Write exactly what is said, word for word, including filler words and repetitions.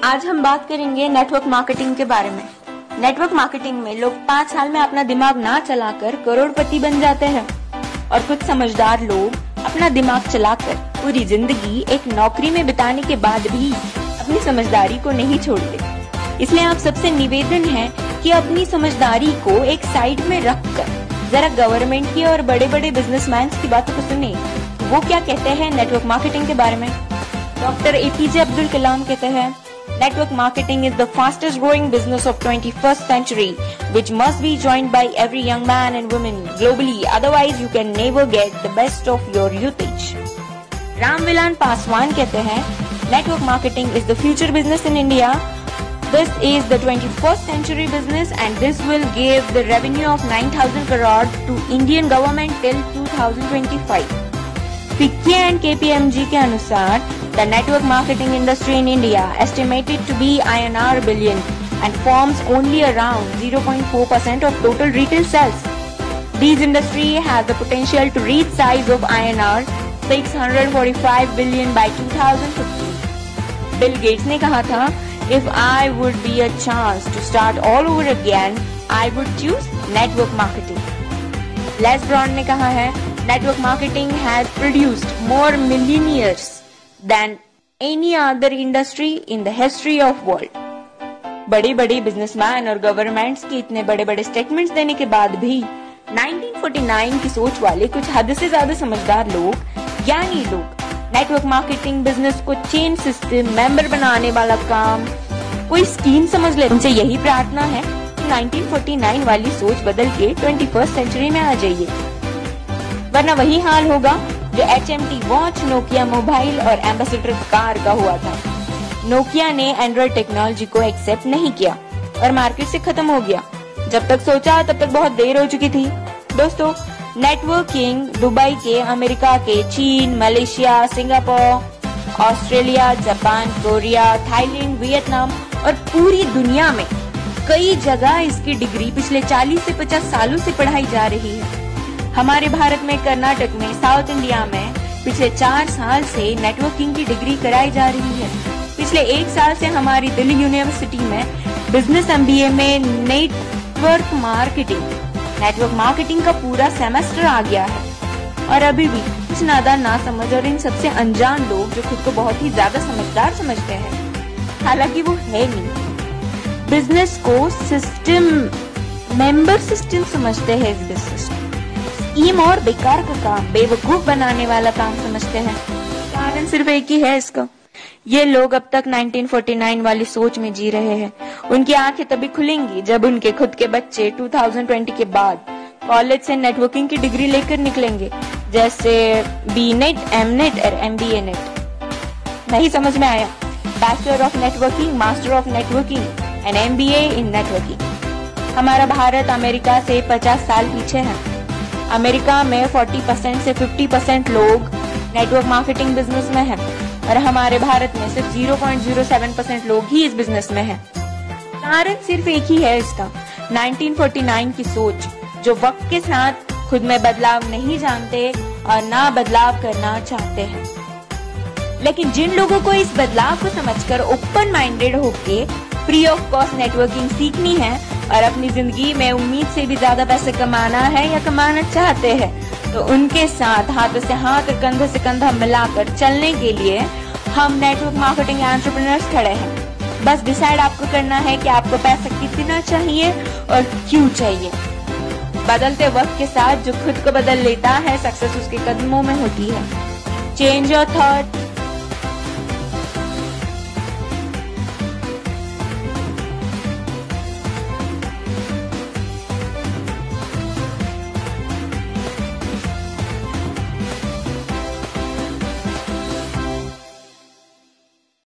आज हम बात करेंगे नेटवर्क मार्केटिंग के बारे में। नेटवर्क मार्केटिंग में लोग पाँच साल में अपना दिमाग ना चलाकर करोड़पति बन जाते हैं और कुछ समझदार लोग अपना दिमाग चलाकर पूरी जिंदगी एक नौकरी में बिताने के बाद भी अपनी समझदारी को नहीं छोड़ते। इसलिए आप सबसे निवेदन है कि अपनी समझदारी को एक साइड में रखकर जरा गवर्नमेंट की और बड़े बड़े बिजनेसमैन की बातों को सुने। वो क्या कहते हैं नेटवर्क मार्केटिंग के बारे में। डॉक्टर एपीजे अब्दुल कलाम कहते हैं, Network marketing is the fastest growing business of twenty-first century, which must be joined by every young man and woman globally. Otherwise, you can never get the best of your usage. Ramvilas Paswan कहते हैं, Network marketing is the future business in India. This is the twenty-first century business, and this will give the revenue of nine thousand crore to Indian government till two thousand twenty-five. FICCI and KPMG के अनुसार the network marketing industry in India estimated to be I N R billion and forms only around zero point four percent of total retail sales. This industry has the potential to reach size of I N R six hundred forty-five billion by two thousand fifteen. Bill Gates ने कहा था, if I would be a chance to start all over again, I would choose network marketing. Les Brown ने कहा है, network marketing has produced more millionaires than any other industry in the history of world. बड़े बड़े businessman और governments के इतने बड़े बड़े स्टेटमेंट्स देने के बाद भी नाइनटीन फोर्टी नाइन की सोच वाले कुछ हद से ज्यादा समझदार लोग, ज्ञानी लोग, नेटवर्क मार्केटिंग बिजनेस को चेन सिस्टम मेंबर बनाने वाला काम कोई स्कीम समझ ले। उनसे यही प्रार्थना है कि नाइनटीन फोर्टी नाइन वाली सोच बदल के ट्वेंटी फर्स्ट सेंचुरी में आ जाइए, वरना वही हाल होगा जो H M T watch, Nokia mobile और एम्बेसडर कार का हुआ था। नोकिया ने एंड्रॉइड टेक्नोलॉजी को एक्सेप्ट नहीं किया और मार्केट से खत्म हो गया। जब तक सोचा तब तक बहुत देर हो चुकी थी। दोस्तों, नेटवर्किंग दुबई के, अमेरिका के, चीन, Malaysia, Singapore, Australia, Japan, Korea, Thailand, Vietnam और पूरी दुनिया में कई जगह इसकी डिग्री पिछले चालीस से पचास सालों से पढ़ाई जा रही है। हमारे भारत में, कर्नाटक में, साउथ इंडिया में पिछले चार साल से नेटवर्किंग की डिग्री कराई जा रही है। पिछले एक साल से हमारी दिल्ली यूनिवर्सिटी में बिजनेस एमबीए में नेटवर्क मार्केटिंग नेटवर्क मार्केटिंग का पूरा सेमेस्टर आ गया है। और अभी भी कुछ नादान ना समझ और इन सबसे अनजान लोग जो खुद को बहुत ही ज्यादा समझदार समझते हैं, हालांकि वो है नहीं, बिजनेस को सिस्टम मेंबर सिस्टम समझते हैं। इस बिजनेस स्कीम और बेकार का काम, बेवकूफ बनाने वाला काम समझते हैं। कारण सिर्फ एक ही है इसका, ये लोग अब तक नाइनटीन फोर्टी नाइन वाली सोच में जी रहे हैं। उनकी आंखें तभी खुलेंगी जब उनके खुद के बच्चे टू थाउजेंड ट्वेंटी के बाद कॉलेज से नेटवर्किंग की डिग्री लेकर निकलेंगे, जैसे बी नेट, एम नेट और एम बी ए नेट। नहीं समझ में आया? Bachelor of networking, master of networking and M B A in networking. हमारा भारत अमेरिका से पचास साल पीछे है। अमेरिका में चालीस परसेंट से पचास परसेंट लोग नेटवर्क मार्केटिंग बिजनेस में हैं और हमारे भारत में सिर्फ zero point zero seven percent लोग ही इस बिजनेस में हैं। कारण सिर्फ एक ही है इसका, नाइनटीन फोर्टी नाइन की सोच, जो वक्त के साथ खुद में बदलाव नहीं जानते और ना बदलाव करना चाहते हैं। लेकिन जिन लोगों को इस बदलाव को समझकर ओपन माइंडेड होके फ्री ऑफ कॉस्ट नेटवर्किंग सीखनी है और अपनी जिंदगी में उम्मीद से भी ज्यादा पैसे कमाना है या कमाना चाहते हैं, तो उनके साथ हाथों से हाथ और कंधे से कंधा मिलाकर चलने के लिए हम नेटवर्क मार्केटिंग एंटरप्रेन्योर्स खड़े हैं। बस डिसाइड आपको करना है कि आपको पैसा कितना चाहिए और क्यों चाहिए। बदलते वक्त के साथ जो खुद को बदल लेता है, सक्सेस उसके कदमों में होती है। Change your thought,